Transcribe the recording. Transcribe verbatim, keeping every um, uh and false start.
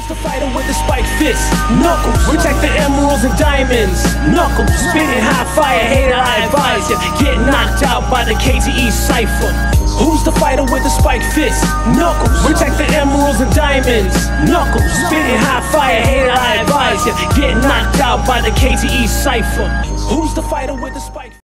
Who's the fighter with the spiked fist? Knuckles, protect the emeralds and diamonds. Knuckles, spitting hot fire, hater, I advise ya. Get knocked out by the K T E Cypher. Who's the fighter with the spiked fist? Knuckles, protect the emeralds and diamonds. Knuckles, spitting hot fire, hater, I advise ya. Get knocked out by the K T E Cypher. Who's the fighter with the spiked